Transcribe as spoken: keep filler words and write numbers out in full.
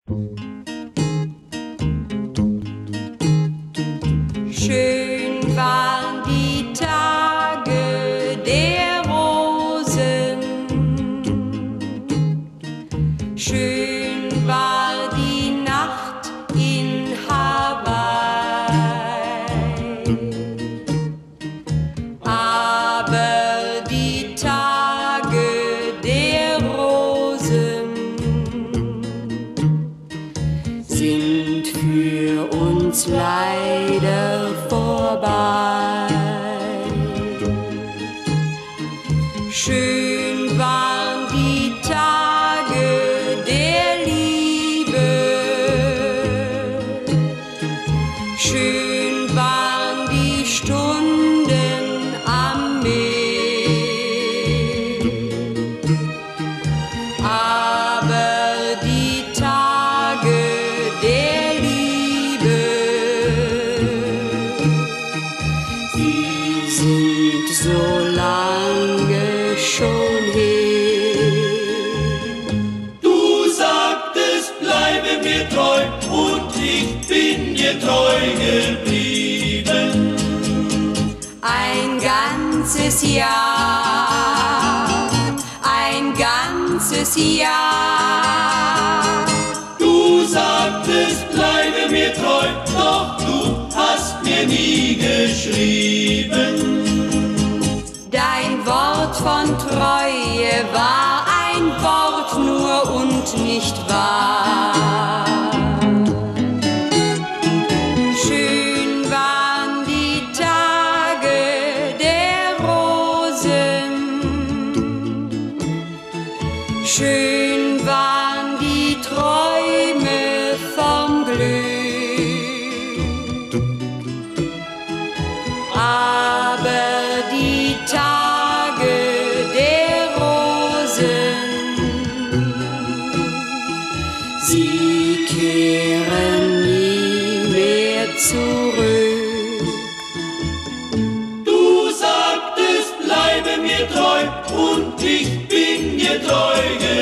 Schön waren die Tage der Rosen, schön war die Nacht in Hawaii, aber die Tage der Rosen sind für uns leider vorbei. Schön waren die Tage der Liebe, schön waren die Stunden am Meer, aber die Tage der Liebe, sie sind so lange schon her. Du sagtest, bleibe mir treu, und ich bin dir treu geblieben. Ein ganzes Jahr, ein ganzes Jahr. Du sagtest, bleibe mir treu, doch du hast mir nie geschrieben. Dein Wort von Treue war ein Wort nur und nicht wahr. Schön waren die Tage der Rosen, schön waren die Träume vom Glück, aber die Tage der Rosen, sie kehren nie mehr zurück. Du sagtest, bleibe mir treu, und ich bin dir treu geblieben.